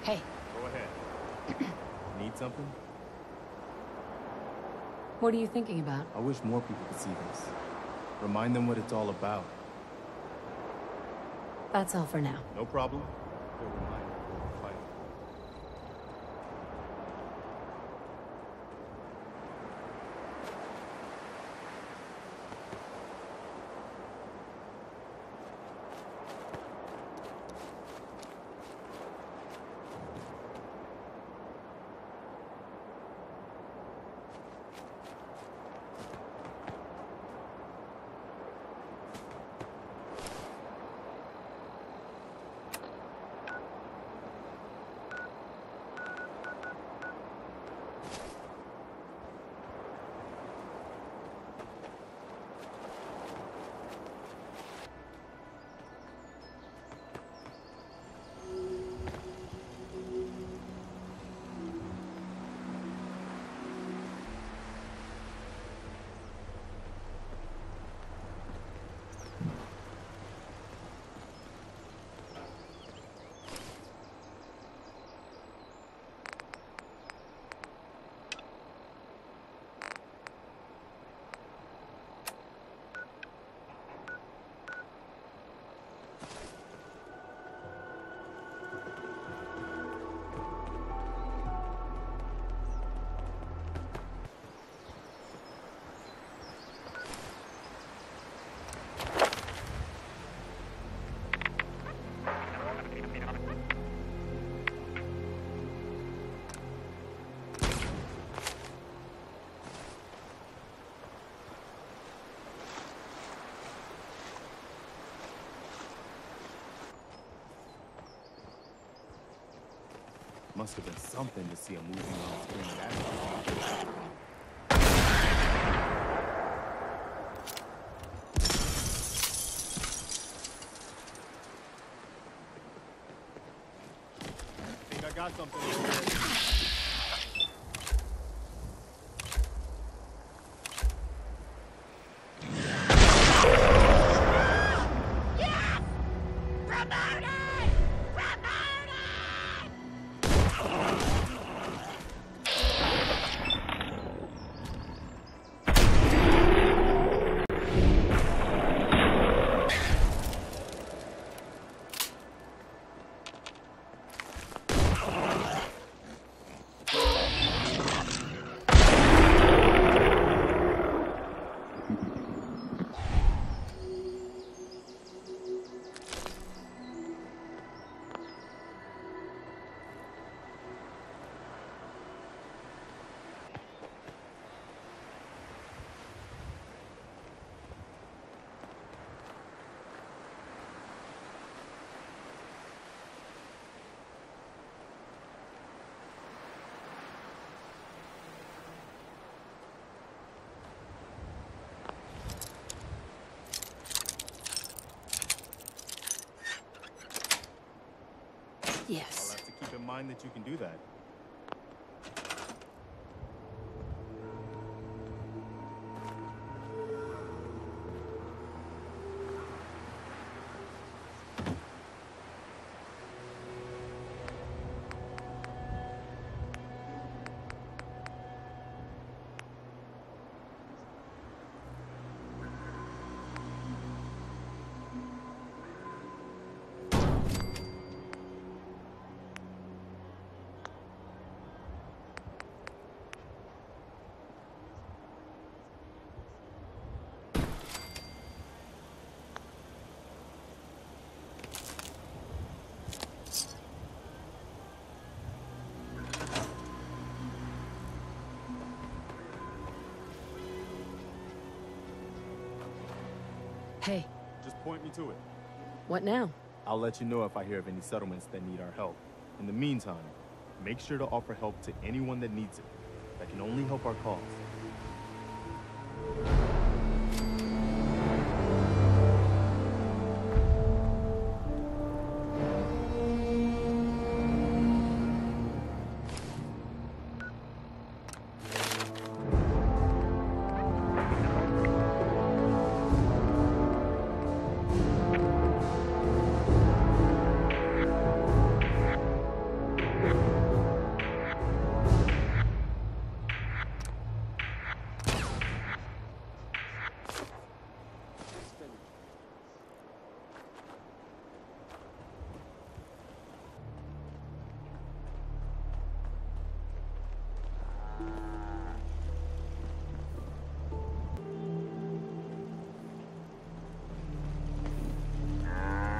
Hey. Go ahead. Need something? What are you thinking about? I wish more people could see this. Remind them what it's all about. That's all for now. No problem. They'll remind me before the fight. Must have been something to see a movie on screen that. I think I got something here. Yes. I'll have to keep in mind that you can do that. Hey. Just point me to it. What now? I'll let you know if I hear of any settlements that need our help. In the meantime, make sure to offer help to anyone that needs it. That can only help our cause.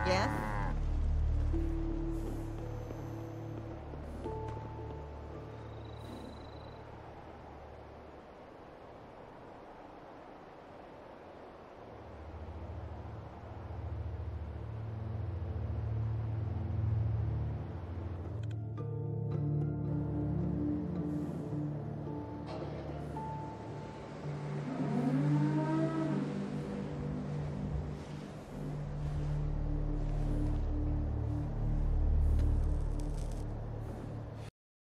Yes?